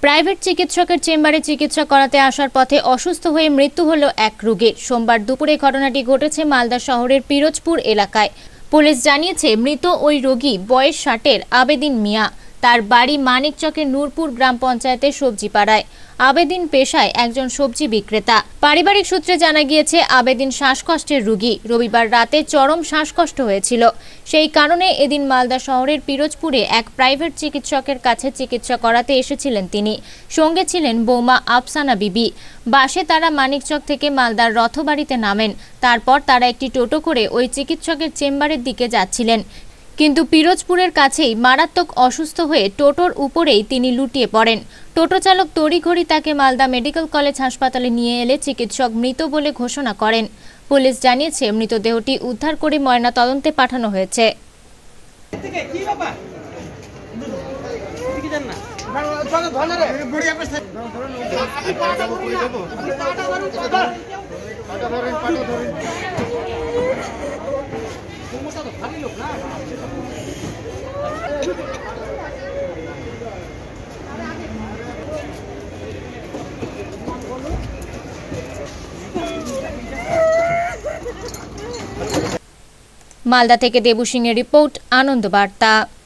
Private চিকিৎসকের চেম্বারে চিকিৎসা করাতে আসার পথে অসুস্থ হয়ে মৃত্যু হলো এক রোগীর। সোমবার দুপুরে ঘটনাটি ঘটেছে মালদা শহরের পিরোজপুর এলাকায়। পুলিশ জানিয়েছে, মৃত ওই রোগী বয়স 60-এর আবেদিন মিয়া। তার বাড়ি মানিকচকের নূরপুর গ্রাম পঞ্চায়েতের সবজি পাড়ায়। আবেদিন পেশায় একজন সবজি বিক্রেতা। পারিবারিক সূত্রে জানা গিয়েছে, আবেদিন শ্বাসকষ্টের রোগী। রবিবার রাতে চরম শ্বাসকষ্ট হয়েছিল। সেই কারণে এদিন মালদা শহরের পিরোজপুরে এক প্রাইভেট চিকিৎসকের কাছে চিকিৎসা করাতে এসেছিলেন তিনি। সঙ্গে ছিলেন বৌমা আফসানা বিবি। বাসে তারা মানিকচক থেকে মালদার রথবাড়িতে নামেন। তারপর তারা একটি টোটো করে ওই চিকিৎসকের চেম্বারের দিকে যাচ্ছিলেন। কিন্তু পিরোজপুরের কাছেই মারাত্মক অসুস্থ হয়ে টোটোর উপরেই তিনি লুটিয়ে পড়েন। টোটো চালক তড়িঘড়ি তাকে মালদা মেডিকেল কলেজ হাসপাতালে নিয়ে এলে চিকিৎসক মৃত বলে ঘোষণা করেন। পুলিশ জানিয়েছে, মৃতদেহটি উদ্ধার করে ময়নাতদন্তে পাঠানো হয়েছে। মালদা থেকে দেবু সিংয়ের রিপোর্ট, আনন্দ বার্তা।